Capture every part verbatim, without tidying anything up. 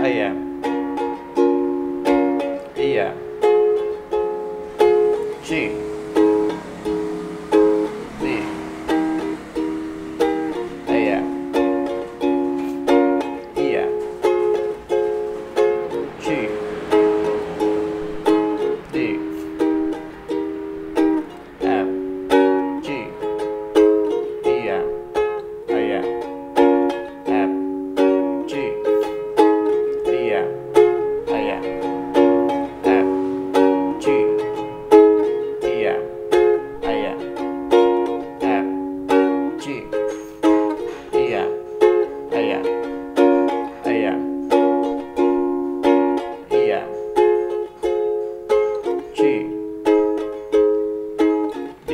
iya, iya, G, B, iya, iya, G, D, F, G, iya, iya, F, G, iya, iya, F, G, iya, iya, F, G, iya, iya, iya, iya, G, D,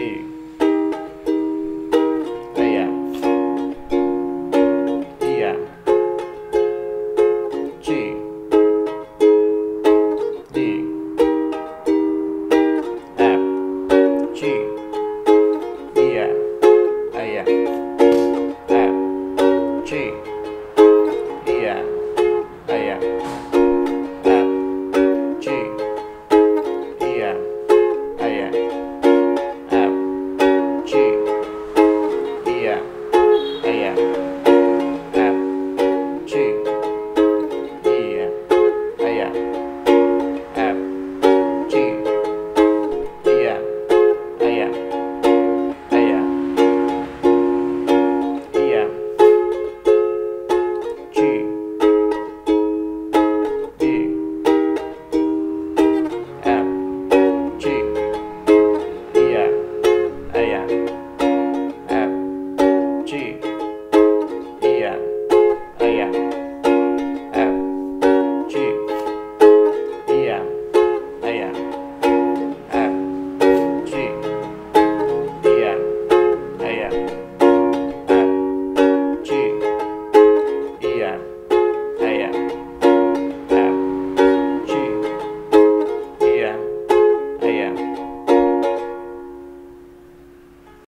iya, iya, G, D, F, G, iya, iya, F, G, iya, iya.